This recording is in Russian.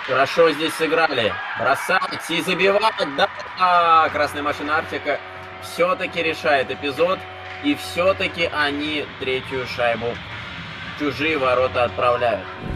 Хорошо здесь сыграли. Бросать и забивать. Да, красная машина Арктика все-таки решает эпизод. И все-таки они третью шайбу в чужие ворота отправляют.